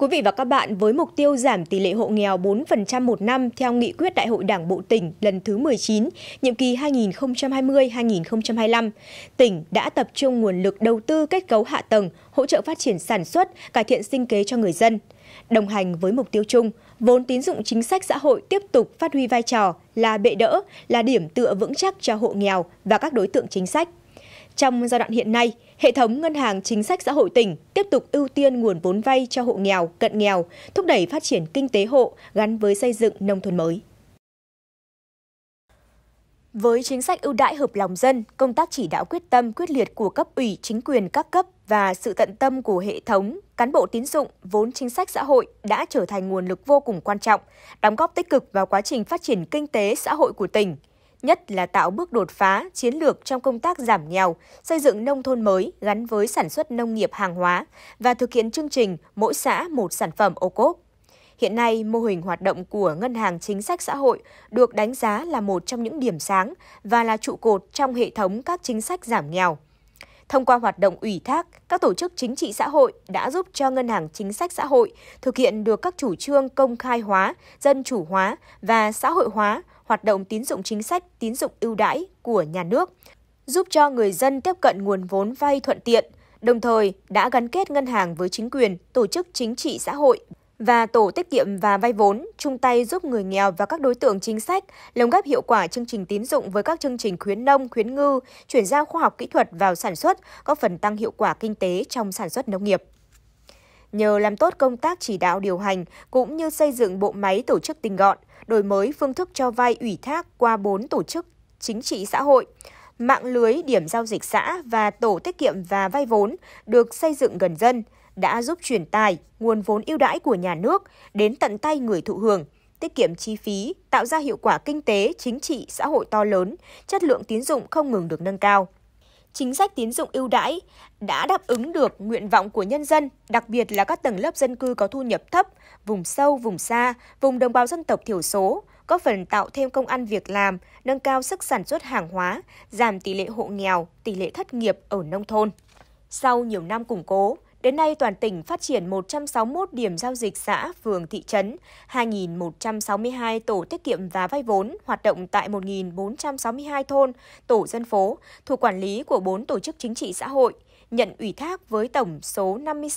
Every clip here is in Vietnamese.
vị và các bạn, với mục tiêu giảm tỷ lệ hộ nghèo 4% một năm theo nghị quyết Đại hội Đảng bộ tỉnh lần thứ 19, nhiệm kỳ 2020-2025, tỉnh đã tập trung nguồn lực đầu tư kết cấu hạ tầng, hỗ trợ phát triển sản xuất, cải thiện sinh kế cho người dân. Đồng hành với mục tiêu chung, vốn tín dụng chính sách xã hội tiếp tục phát huy vai trò là bệ đỡ, là điểm tựa vững chắc cho hộ nghèo và các đối tượng chính sách. Trong giai đoạn hiện nay, hệ thống Ngân hàng Chính sách Xã hội tỉnh tiếp tục ưu tiên nguồn vốn vay cho hộ nghèo, cận nghèo, thúc đẩy phát triển kinh tế hộ gắn với xây dựng nông thôn mới. Với chính sách ưu đãi hợp lòng dân, công tác chỉ đạo quyết tâm quyết liệt của cấp ủy, chính quyền các cấp và sự tận tâm của hệ thống cán bộ tín dụng, vốn chính sách xã hội đã trở thành nguồn lực vô cùng quan trọng, đóng góp tích cực vào quá trình phát triển kinh tế xã hội của tỉnh. Nhất là tạo bước đột phá chiến lược trong công tác giảm nghèo, xây dựng nông thôn mới gắn với sản xuất nông nghiệp hàng hóa và thực hiện chương trình mỗi xã một sản phẩm ô cốp. Hiện nay, mô hình hoạt động của Ngân hàng Chính sách Xã hội được đánh giá là một trong những điểm sáng và là trụ cột trong hệ thống các chính sách giảm nghèo. Thông qua hoạt động ủy thác, các tổ chức chính trị xã hội đã giúp cho Ngân hàng Chính sách Xã hội thực hiện được các chủ trương công khai hóa, dân chủ hóa và xã hội hóa hoạt động tín dụng chính sách, tín dụng ưu đãi của nhà nước, giúp cho người dân tiếp cận nguồn vốn vay thuận tiện, đồng thời đã gắn kết ngân hàng với chính quyền, tổ chức chính trị xã hội và tổ tiết kiệm và vay vốn, chung tay giúp người nghèo và các đối tượng chính sách lồng ghép hiệu quả chương trình tín dụng với các chương trình khuyến nông, khuyến ngư, chuyển giao khoa học kỹ thuật vào sản xuất, góp phần tăng hiệu quả kinh tế trong sản xuất nông nghiệp. Nhờ làm tốt công tác chỉ đạo điều hành cũng như xây dựng bộ máy tổ chức tinh gọn, đổi mới phương thức cho vay ủy thác qua 4 tổ chức chính trị xã hội, mạng lưới điểm giao dịch xã và tổ tiết kiệm và vay vốn được xây dựng gần dân, đã giúp truyền tài nguồn vốn ưu đãi của nhà nước đến tận tay người thụ hưởng, tiết kiệm chi phí, tạo ra hiệu quả kinh tế, chính trị, xã hội to lớn, chất lượng tín dụng không ngừng được nâng cao. Chính sách tín dụng ưu đãi đã đáp ứng được nguyện vọng của nhân dân, đặc biệt là các tầng lớp dân cư có thu nhập thấp, vùng sâu, vùng xa, vùng đồng bào dân tộc thiểu số, góp phần tạo thêm công ăn việc làm, nâng cao sức sản xuất hàng hóa, giảm tỷ lệ hộ nghèo, tỷ lệ thất nghiệp ở nông thôn. Sau nhiều năm củng cố, đến nay, toàn tỉnh phát triển 161 điểm giao dịch xã, phường, thị trấn, 2.162 tổ tiết kiệm và vay vốn hoạt động tại 1.462 thôn, tổ dân phố, thuộc quản lý của 4 tổ chức chính trị xã hội, nhận ủy thác với tổng số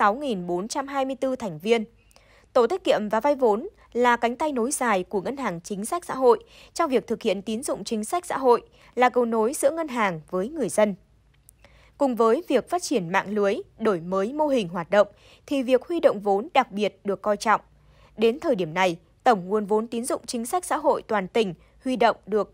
56.424 thành viên. Tổ tiết kiệm và vay vốn là cánh tay nối dài của Ngân hàng Chính sách Xã hội trong việc thực hiện tín dụng chính sách xã hội, là cầu nối giữa ngân hàng với người dân. Cùng với việc phát triển mạng lưới, đổi mới mô hình hoạt động, thì việc huy động vốn đặc biệt được coi trọng. Đến thời điểm này, tổng nguồn vốn tín dụng chính sách xã hội toàn tỉnh huy động được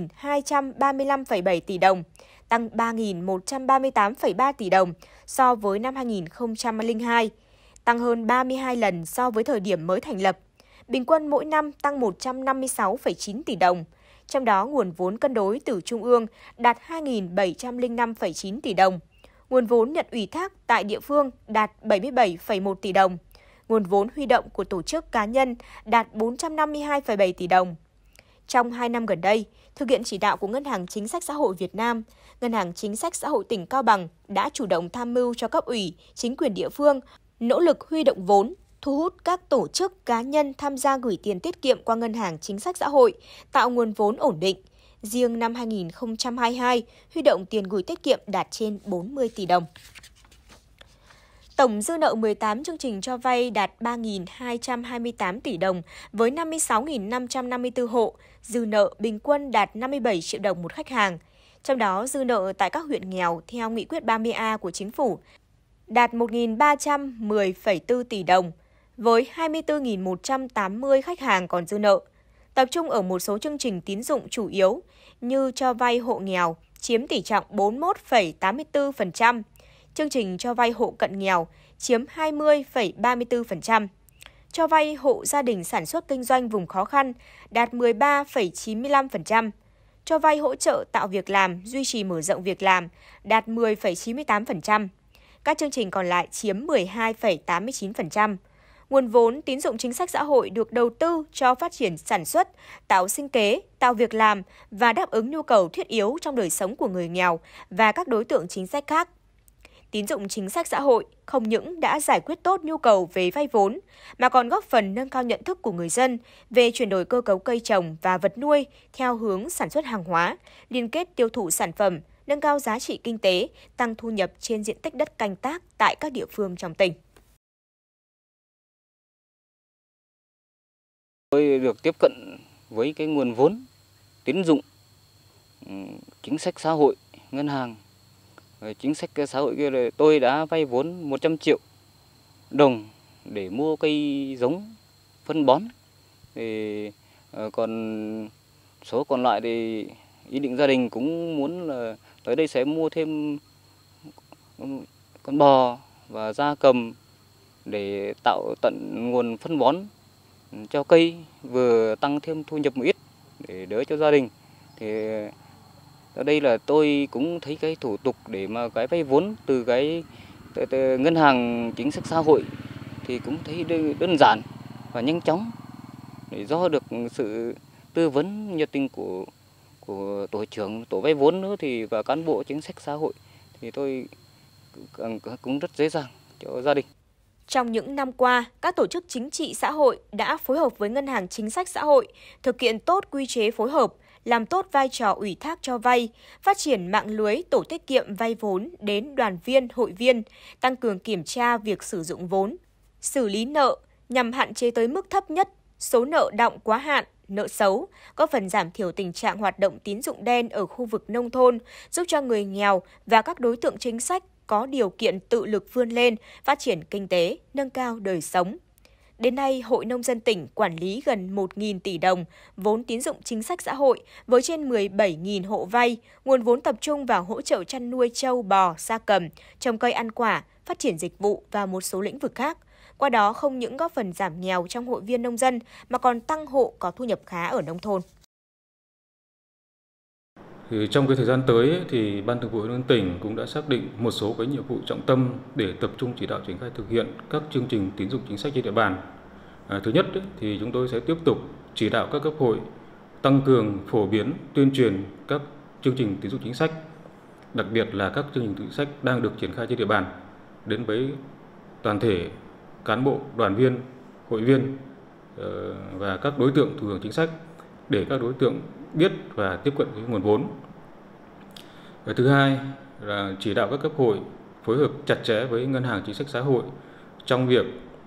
3.235,7 tỷ đồng, tăng 3.138,3 tỷ đồng so với năm 2002, tăng hơn 32 lần so với thời điểm mới thành lập. Bình quân mỗi năm tăng 156,9 tỷ đồng. Trong đó, nguồn vốn cân đối từ Trung ương đạt 2.705,9 tỷ đồng. Nguồn vốn nhận ủy thác tại địa phương đạt 77,1 tỷ đồng. Nguồn vốn huy động của tổ chức cá nhân đạt 452,7 tỷ đồng. Trong 2 năm gần đây, thực hiện chỉ đạo của Ngân hàng Chính sách Xã hội Việt Nam, Ngân hàng Chính sách Xã hội tỉnh Cao Bằng đã chủ động tham mưu cho cấp ủy, chính quyền địa phương, nỗ lực huy động vốn, thu hút các tổ chức cá nhân tham gia gửi tiền tiết kiệm qua Ngân hàng Chính sách Xã hội, tạo nguồn vốn ổn định. Riêng năm 2022, huy động tiền gửi tiết kiệm đạt trên 40 tỷ đồng. Tổng dư nợ 18 chương trình cho vay đạt 3.228 tỷ đồng với 56.554 hộ, dư nợ bình quân đạt 57 triệu đồng một khách hàng. Trong đó, dư nợ tại các huyện nghèo theo Nghị quyết 30A của Chính phủ đạt 1.310,4 tỷ đồng, với 24.180 khách hàng còn dư nợ. Tập trung ở một số chương trình tín dụng chủ yếu như cho vay hộ nghèo, chiếm tỷ trọng 41,84%, chương trình cho vay hộ cận nghèo, chiếm 20,34%, cho vay hộ gia đình sản xuất kinh doanh vùng khó khăn, đạt 13,95%, cho vay hỗ trợ tạo việc làm, duy trì mở rộng việc làm, đạt 10,98%. Các chương trình còn lại chiếm 12,89%. Nguồn vốn tín dụng chính sách xã hội được đầu tư cho phát triển sản xuất, tạo sinh kế, tạo việc làm và đáp ứng nhu cầu thiết yếu trong đời sống của người nghèo và các đối tượng chính sách khác. tín dụng chính sách xã hội không những đã giải quyết tốt nhu cầu về vay vốn, mà còn góp phần nâng cao nhận thức của người dân về chuyển đổi cơ cấu cây trồng và vật nuôi theo hướng sản xuất hàng hóa, liên kết tiêu thụ sản phẩm, nâng cao giá trị kinh tế, tăng thu nhập trên diện tích đất canh tác tại các địa phương trong tỉnh. Tôi được tiếp cận với cái nguồn vốn tín dụng chính sách xã hội, ngân hàng. Chính sách xã hội kia là tôi đã vay vốn 100 triệu đồng để mua cây giống, phân bón. Thì còn số còn lại thì ý định gia đình cũng muốn là tới đây sẽ mua thêm con bò và gia cầm để tạo tận nguồn phân bón cho cây, vừa tăng thêm thu nhập một ít để đỡ cho gia đình. Thì ở đây là tôi cũng thấy cái thủ tục để mà cái vay vốn từ cái ngân hàng chính sách xã hội thì cũng thấy đơn giản và nhanh chóng, để do được sự tư vấn nhiệt tình của tổ trưởng tổ vay vốn nữa thì và cán bộ chính sách xã hội thì tôi cũng rất dễ dàng cho gia đình. Trong những năm qua, các tổ chức chính trị xã hội đã phối hợp với Ngân hàng Chính sách Xã hội, thực hiện tốt quy chế phối hợp, làm tốt vai trò ủy thác cho vay, phát triển mạng lưới tổ tiết kiệm vay vốn đến đoàn viên, hội viên, tăng cường kiểm tra việc sử dụng vốn, xử lý nợ nhằm hạn chế tới mức thấp nhất số nợ đọng quá hạn, nợ xấu, góp phần giảm thiểu tình trạng hoạt động tín dụng đen ở khu vực nông thôn, giúp cho người nghèo và các đối tượng chính sách có điều kiện tự lực vươn lên, phát triển kinh tế, nâng cao đời sống. Đến nay, Hội Nông dân tỉnh quản lý gần 1.000 tỷ đồng vốn tín dụng chính sách xã hội với trên 17.000 hộ vay, nguồn vốn tập trung vào hỗ trợ chăn nuôi trâu, bò, gia cầm, trồng cây ăn quả, phát triển dịch vụ và một số lĩnh vực khác. Qua đó không những góp phần giảm nghèo trong hội viên nông dân mà còn tăng hộ có thu nhập khá ở nông thôn. Thì trong cái thời gian tới thì Ban Thường vụ Hội Nông dân tỉnh cũng đã xác định một số cái nhiệm vụ trọng tâm để tập trung chỉ đạo triển khai thực hiện các chương trình tín dụng chính sách trên địa bàn. Thứ nhất thì chúng tôi sẽ tiếp tục chỉ đạo các cấp hội tăng cường phổ biến, tuyên truyền các chương trình tín dụng chính sách, đặc biệt là các chương trình chính sách đang được triển khai trên địa bàn đến với toàn thể cán bộ, đoàn viên, hội viên và các đối tượng thụ hưởng chính sách để các đối tượng biết và tiếp cận với nguồn vốn. Và thứ hai là chỉ đạo các cấp hội phối hợp chặt chẽ với Ngân hàng Chính sách Xã hội trong việc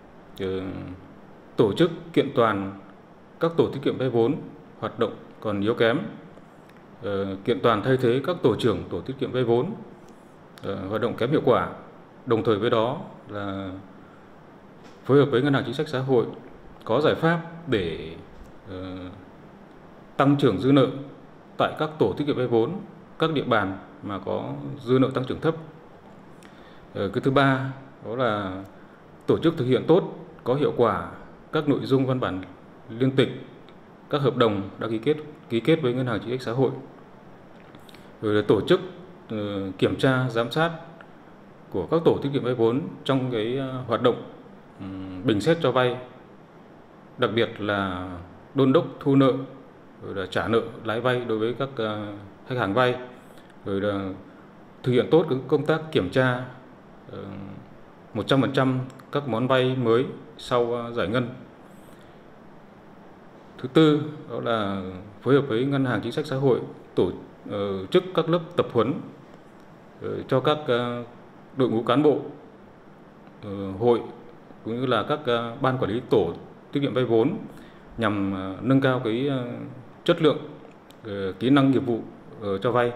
tổ chức kiện toàn các tổ tiết kiệm vay vốn hoạt động còn yếu kém, kiện toàn thay thế các tổ trưởng tổ tiết kiệm vay vốn hoạt động kém hiệu quả. Đồng thời với đó là phối hợp với Ngân hàng Chính sách Xã hội có giải pháp để tăng trưởng dư nợ tại các tổ tiết kiệm vay vốn, các địa bàn mà có dư nợ tăng trưởng thấp. Cái thứ ba đó là tổ chức thực hiện tốt, có hiệu quả các nội dung văn bản liên tịch, các hợp đồng đã ký kết với Ngân hàng Chính sách Xã hội. Rồi là tổ chức kiểm tra, giám sát của các tổ tiết kiệm vay vốn trong cái hoạt động bình xét cho vay, đặc biệt là đôn đốc thu nợ, rồi là trả nợ lãi vay đối với các khách hàng vay, rồi là thực hiện tốt công tác kiểm tra 100% các món vay mới sau giải ngân. Thứ tư đó là phối hợp với Ngân hàng Chính sách Xã hội tổ chức các lớp tập huấn cho các đội ngũ cán bộ hội cũng như là các ban quản lý tổ tiết kiệm vay vốn nhằm nâng cao cái chất lượng kỹ năng nghiệp vụ cho vay.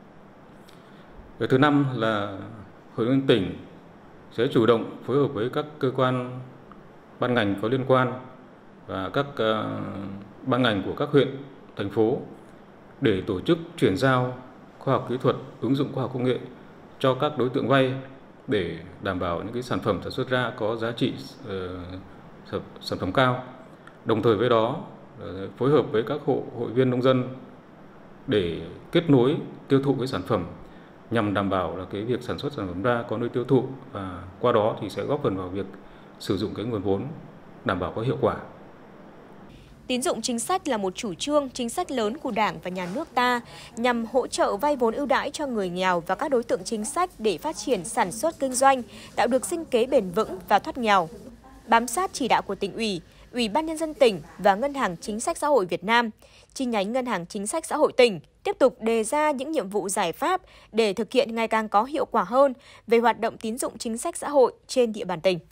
Thứ năm là Hội Nông dân tỉnh sẽ chủ động phối hợp với các cơ quan ban ngành có liên quan và các ban ngành của các huyện, thành phố để tổ chức chuyển giao khoa học kỹ thuật, ứng dụng khoa học công nghệ cho các đối tượng vay để đảm bảo những cái sản phẩm sản xuất ra có giá trị sản phẩm cao. Đồng thời với đó phối hợp với các hội viên nông dân để kết nối tiêu thụ cái sản phẩm nhằm đảm bảo là cái việc sản xuất sản phẩm ra có nơi tiêu thụ, và qua đó thì sẽ góp phần vào việc sử dụng cái nguồn vốn đảm bảo có hiệu quả. Tín dụng chính sách là một chủ trương, chính sách lớn của Đảng và Nhà nước ta nhằm hỗ trợ vay vốn ưu đãi cho người nghèo và các đối tượng chính sách để phát triển sản xuất kinh doanh, tạo được sinh kế bền vững và thoát nghèo. Bám sát chỉ đạo của Tỉnh ủy, Ủy ban Nhân dân tỉnh và Ngân hàng Chính sách Xã hội Việt Nam, chi nhánh Ngân hàng Chính sách Xã hội tỉnh tiếp tục đề ra những nhiệm vụ giải pháp để thực hiện ngày càng có hiệu quả hơn về hoạt động tín dụng chính sách xã hội trên địa bàn tỉnh.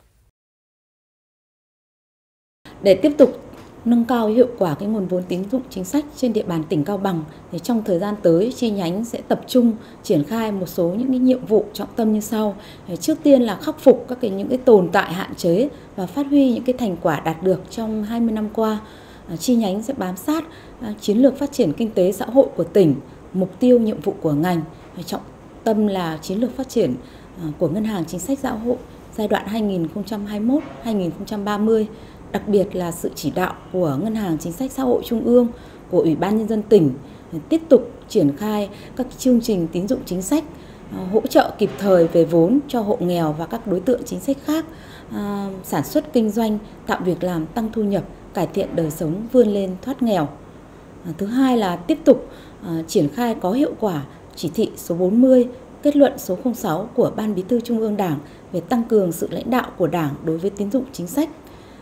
Để tiếp tục nâng cao hiệu quả cái nguồn vốn tín dụng chính sách trên địa bàn tỉnh Cao Bằng, thì trong thời gian tới chi nhánh sẽ tập trung triển khai một số những cái nhiệm vụ trọng tâm như sau. Trước tiên là khắc phục những cái tồn tại hạn chế và phát huy những cái thành quả đạt được trong 20 năm qua. Chi nhánh sẽ bám sát chiến lược phát triển kinh tế xã hội của tỉnh, mục tiêu nhiệm vụ của ngành, trọng tâm là chiến lược phát triển của Ngân hàng Chính sách Xã hội giai đoạn 2021-2030. Đặc biệt là sự chỉ đạo của Ngân hàng Chính sách Xã hội Trung ương, của Ủy ban Nhân dân tỉnh tiếp tục triển khai các chương trình tín dụng chính sách, hỗ trợ kịp thời về vốn cho hộ nghèo và các đối tượng chính sách khác, sản xuất kinh doanh, tạo việc làm, tăng thu nhập, cải thiện đời sống, vươn lên thoát nghèo. Thứ hai là tiếp tục triển khai có hiệu quả chỉ thị số 40, kết luận số 06 của Ban Bí thư Trung ương Đảng về tăng cường sự lãnh đạo của Đảng đối với tín dụng chính sách.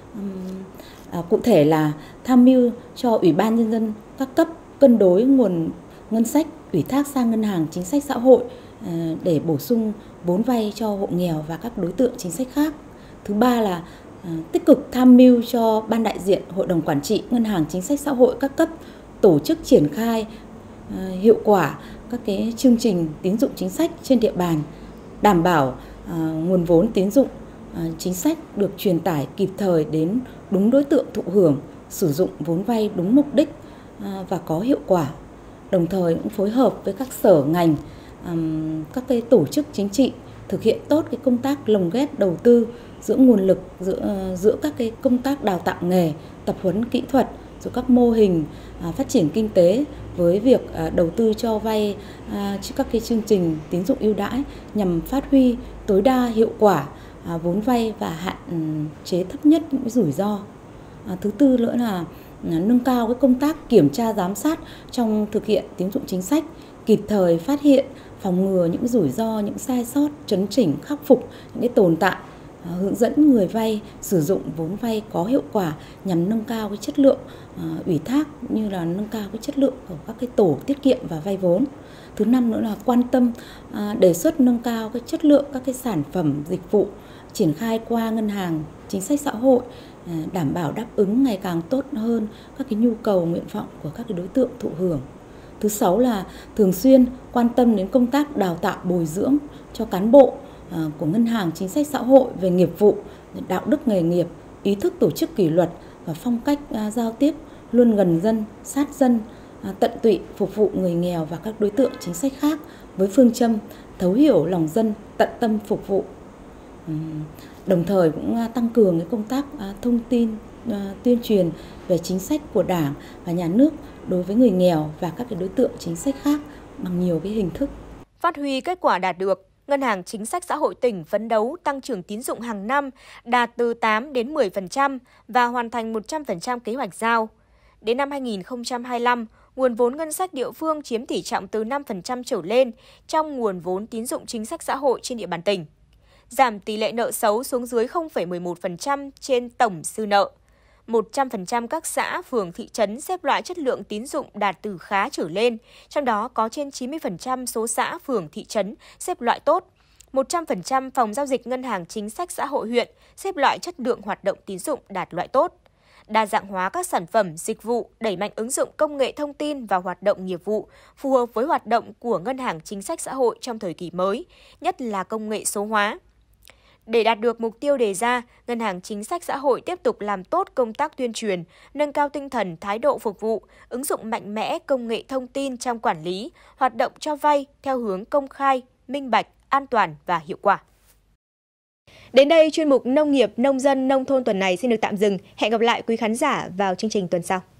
Cụ thể là tham mưu cho Ủy ban Nhân dân các cấp cân đối nguồn ngân sách ủy thác sang Ngân hàng Chính sách Xã hội để bổ sung vốn vay cho hộ nghèo và các đối tượng chính sách khác. Thứ ba là tích cực tham mưu cho Ban đại diện Hội đồng Quản trị Ngân hàng Chính sách Xã hội các cấp tổ chức triển khai hiệu quả các cái chương trình tín dụng chính sách trên địa bàn, đảm bảo nguồn vốn tín dụng chính sách được truyền tải kịp thời đến đúng đối tượng thụ hưởng, sử dụng vốn vay đúng mục đích và có hiệu quả. Đồng thời cũng phối hợp với các sở ngành, các cái tổ chức chính trị thực hiện tốt cái công tác lồng ghép đầu tư giữa nguồn lực, giữa các cái công tác đào tạo nghề, tập huấn kỹ thuật, rồi các mô hình phát triển kinh tế với việc đầu tư cho vay các cái chương trình tín dụng ưu đãi nhằm phát huy tối đa hiệu quả vốn vay và hạn chế thấp nhất những rủi ro. Thứ tư nữa là nâng cao cái công tác kiểm tra giám sát trong thực hiện tín dụng chính sách, kịp thời phát hiện, phòng ngừa những rủi ro, những sai sót, chấn chỉnh, khắc phục những cái tồn tại, hướng dẫn người vay sử dụng vốn vay có hiệu quả nhằm nâng cao cái chất lượng ủy thác, như là nâng cao cái chất lượng của các cái tổ tiết kiệm và vay vốn. Thứ năm nữa là quan tâm đề xuất nâng cao cái chất lượng các cái sản phẩm dịch vụ triển khai qua Ngân hàng Chính sách Xã hội, đảm bảo đáp ứng ngày càng tốt hơn các cái nhu cầu nguyện vọng của các cái đối tượng thụ hưởng. Thứ sáu là thường xuyên quan tâm đến công tác đào tạo bồi dưỡng cho cán bộ của Ngân hàng Chính sách Xã hội về nghiệp vụ, đạo đức nghề nghiệp, ý thức tổ chức kỷ luật và phong cách giao tiếp luôn gần dân, sát dân, tận tụy phục vụ người nghèo và các đối tượng chính sách khác với phương châm thấu hiểu lòng dân, tận tâm phục vụ. Đồng thời cũng tăng cường cái công tác thông tin, tuyên truyền về chính sách của Đảng và Nhà nước đối với người nghèo và các cái đối tượng chính sách khác bằng nhiều cái hình thức. Phát huy kết quả đạt được, Ngân hàng Chính sách Xã hội tỉnh phấn đấu tăng trưởng tín dụng hàng năm đạt từ 8 đến 10% và hoàn thành 100% kế hoạch giao. Đến năm 2025, nguồn vốn ngân sách địa phương chiếm tỷ trọng từ 5% trở lên trong nguồn vốn tín dụng chính sách xã hội trên địa bàn tỉnh. Giảm tỷ lệ nợ xấu xuống dưới 0,11% trên tổng dư nợ. 100% các xã, phường, thị trấn xếp loại chất lượng tín dụng đạt từ khá trở lên, trong đó có trên 90% số xã, phường, thị trấn xếp loại tốt. 100% phòng giao dịch Ngân hàng Chính sách Xã hội huyện xếp loại chất lượng hoạt động tín dụng đạt loại tốt. Đa dạng hóa các sản phẩm, dịch vụ, đẩy mạnh ứng dụng công nghệ thông tin và hoạt động nghiệp vụ phù hợp với hoạt động của Ngân hàng Chính sách Xã hội trong thời kỳ mới, nhất là công nghệ số hóa. Để đạt được mục tiêu đề ra, Ngân hàng Chính sách Xã hội tiếp tục làm tốt công tác tuyên truyền, nâng cao tinh thần thái độ phục vụ, ứng dụng mạnh mẽ công nghệ thông tin trong quản lý, hoạt động cho vay theo hướng công khai, minh bạch, an toàn và hiệu quả. Đến đây, chuyên mục Nông nghiệp, Nông dân, Nông thôn tuần này xin được tạm dừng. Hẹn gặp lại quý khán giả vào chương trình tuần sau.